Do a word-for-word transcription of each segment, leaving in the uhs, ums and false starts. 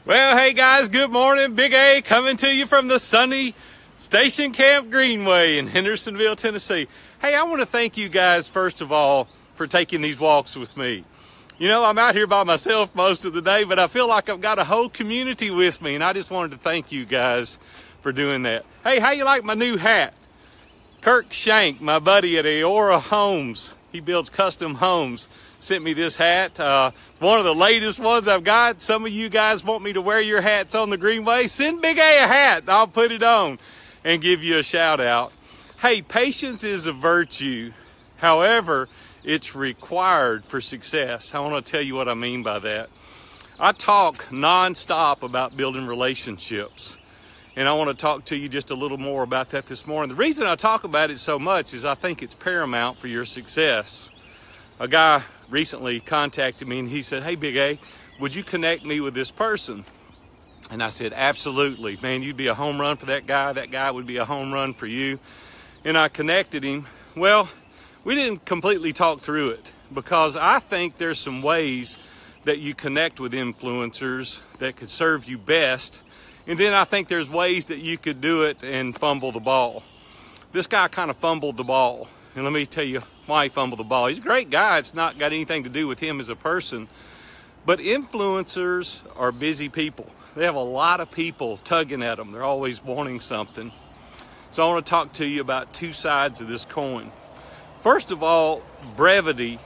Well, hey guys, good morning. Big A coming to you from the sunny Station Camp Greenway in Hendersonville, Tennessee. Hey, I want to thank you guys, first of all, for taking these walks with me. You know, I'm out here by myself most of the day, but I feel like I've got a whole community with me, and I just wanted to thank you guys for doing that. Hey, how you like my new hat? Kirk Shank, my buddy at Aora Homes, he builds custom homes, sent me this hat. Uh, one of the latest ones I've got. Some of you guys want me to wear your hats on the Greenway. Send Big A a hat. I'll put it on and give you a shout out. Hey, patience is a virtue. However, it's required for success. I want to tell you what I mean by that. I talk nonstop about building relationships. And I want to talk to you just a little more about that this morning. The reason I talk about it so much is I think it's paramount for your success. A guy recently contacted me and he said, hey, Big A, would you connect me with this person? And I said, absolutely. Man, you'd be a home run for that guy. That guy would be a home run for you. And I connected him. Well, we didn't completely talk through it because I think there's some ways that you connect with influencers that could serve you best. And then I think there's ways that you could do it and fumble the ball. This guy kind of fumbled the ball. And let me tell you why he fumbled the ball. He's a great guy. It's not got anything to do with him as a person. But influencers are busy people. They have a lot of people tugging at them. They're always wanting something. So I want to talk to you about two sides of this coin. First of all, brevity,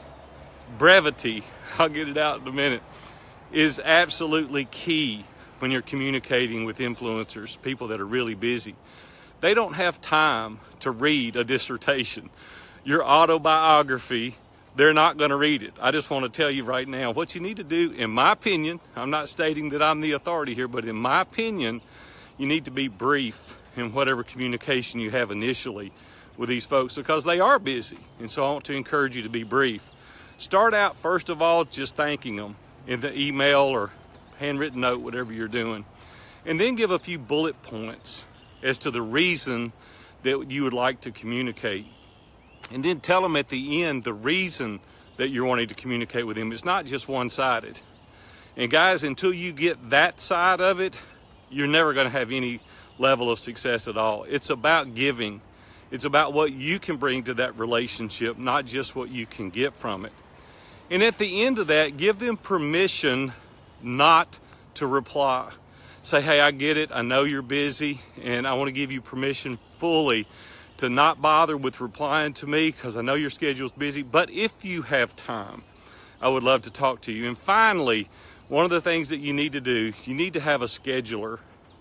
brevity, I'll get it out in a minute, is absolutely key when you're communicating with influencers, people that are really busy. They don't have time to read a dissertation. Your autobiography, they're not going to read it. I just want to tell you right now, what you need to do, in my opinion, I'm not stating that I'm the authority here, but in my opinion, you need to be brief in whatever communication you have initially with these folks because they are busy. And so I want to encourage you to be brief. Start out, first of all, just thanking them in the email or handwritten note, whatever you're doing. And then give a few bullet points as to the reason that you would like to communicate. And then tell them at the end the reason that you're wanting to communicate with them. It's not just one-sided. And guys, until you get that side of it, you're never going to have any level of success at all. It's about giving. It's about what you can bring to that relationship, not just what you can get from it. And at the end of that, give them permission not to reply. Say, hey, I get it. I know you're busy, and I want to give you permission fully to not bother with replying to me because I know your schedule's busy. But if you have time, I would love to talk to you. And finally, one of the things that you need to do, you need to have a scheduler.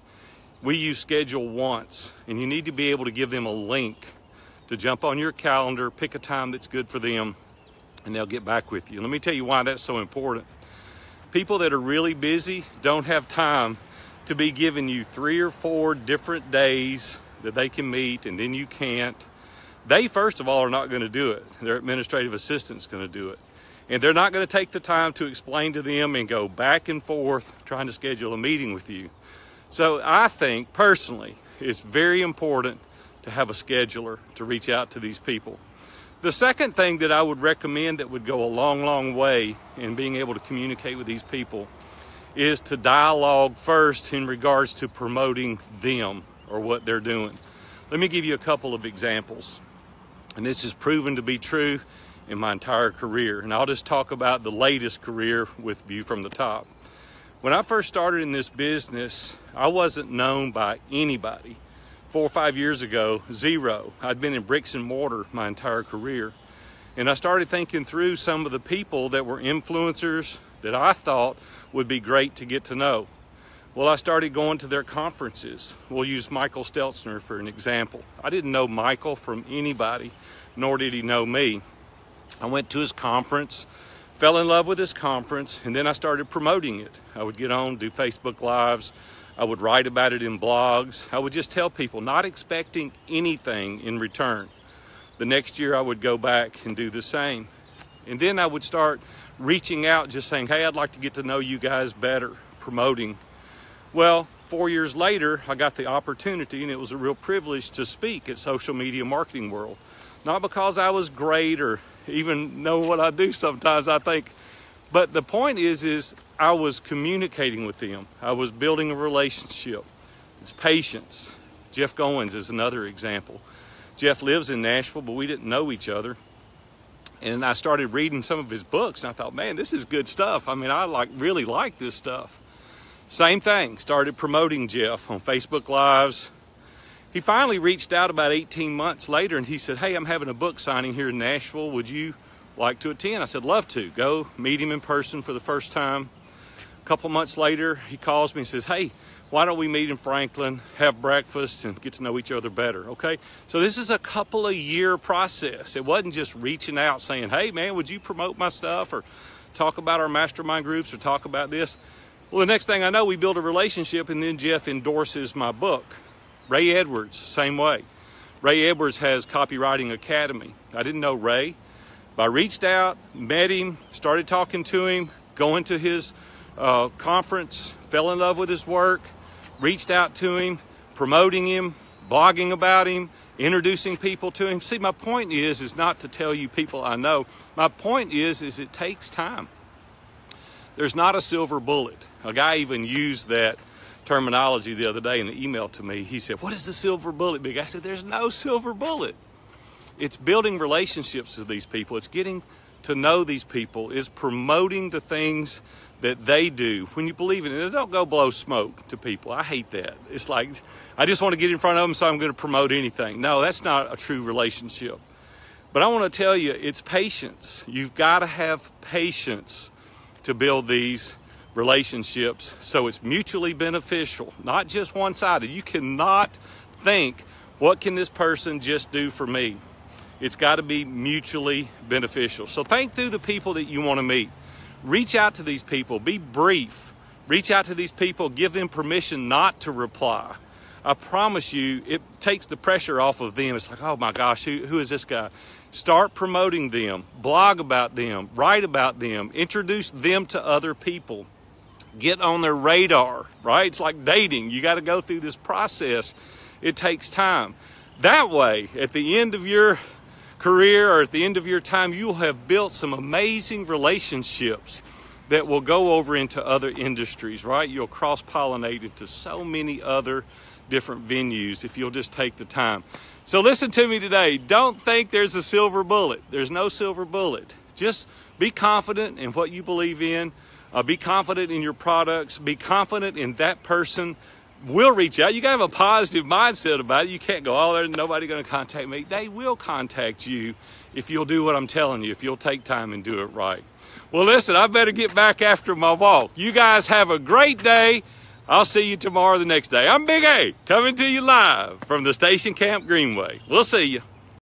We use Schedule Once, and you need to be able to give them a link to jump on your calendar, pick a time that's good for them, and they'll get back with you. Let me tell you why that's so important. People that are really busy don't have time to be giving you three or four different days that they can meet and then you can't. They, first of all, are not going to do it. Their administrative assistant's going to do it. And they're not going to take the time to explain to them and go back and forth trying to schedule a meeting with you. So I think, personally, it's very important to have a scheduler to reach out to these people. The second thing that I would recommend that would go a long, long way in being able to communicate with these people is to dialogue first in regards to promoting them or what they're doing. Let me give you a couple of examples. And this is proven to be true in my entire career. And I'll just talk about the latest career with View from the Top. When I first started in this business, I wasn't known by anybody. Four or five years ago, zero. I'd been in bricks and mortar my entire career. And I started thinking through some of the people that were influencers that I thought would be great to get to know. Well, I started going to their conferences. We'll use Michael Stelzner for an example. I didn't know Michael from anybody, nor did he know me. I went to his conference, fell in love with his conference, and then I started promoting it. I would get on, do Facebook Lives. I would write about it in blogs. I would just tell people, not expecting anything in return. The next year I would go back and do the same. And then I would start reaching out, just saying, hey, I'd like to get to know you guys better, promoting. Well, four years later, I got the opportunity, and it was a real privilege to speak at Social Media Marketing World. Not because I was great or even know what I do sometimes. I think But the point is, is I was communicating with them. I was building a relationship. It's patience. Jeff Goins is another example. Jeff lives in Nashville, but we didn't know each other. And I started reading some of his books, and I thought, man, this is good stuff. I mean, I like really like this stuff. Same thing, started promoting Jeff on Facebook Lives. He finally reached out about eighteen months later, and he said, hey, I'm having a book signing here in Nashville. Would you like to attend? I said, love to. Go meet him in person for the first time. A couple months later, he calls me and says, hey, why don't we meet in Franklin, have breakfast, and get to know each other better, okay? So this is a couple of year process. It wasn't just reaching out saying, hey, man, would you promote my stuff or talk about our mastermind groups or talk about this? Well, the next thing I know, we build a relationship, and then Jeff endorses my book. Ray Edwards, same way. Ray Edwards has Copywriting Academy. I didn't know Ray, but I reached out, met him, started talking to him, going to his uh, conference, fell in love with his work, reached out to him, promoting him, blogging about him, introducing people to him. See, my point is, is not to tell you people I know. My point is, is it takes time. There's not a silver bullet. A guy even used that terminology the other day in an email to me. He said, what is the silver bullet, Big? I said, there's no silver bullet. It's building relationships with these people. It's getting to know these people. It's promoting the things that they do. When you believe in it, don't go blow smoke to people. I hate that. It's like, I just want to get in front of them, so I'm going to promote anything. No, that's not a true relationship. But I want to tell you, it's patience. You've got to have patience to build these relationships so it's mutually beneficial, not just one-sided. You cannot think, what can this person just do for me? It's got to be mutually beneficial. So think through the people that you want to meet. Reach out to these people. Be brief. Reach out to these people. Give them permission not to reply. I promise you, it takes the pressure off of them. It's like, oh my gosh, who, who is this guy? Start promoting them. Blog about them. Write about them. Introduce them to other people. Get on their radar, right? It's like dating. You got to go through this process. It takes time. That way, at the end of your career or at the end of your time, you'll have built some amazing relationships that will go over into other industries, right? You'll cross-pollinate into so many other different venues if you'll just take the time. So listen to me today. Don't think there's a silver bullet. There's no silver bullet. Just be confident in what you believe in. Uh, be confident in your products. Be confident in that person will reach out. You got to have a positive mindset about it. You can't go, oh, there's nobody going to contact me. They will contact you if you'll do what I'm telling you, if you'll take time and do it right. Well, listen, I better get back after my walk. You guys have a great day. I'll see you tomorrow, the next day. I'm Big A, coming to you live from the Station Camp Greenway. We'll see you.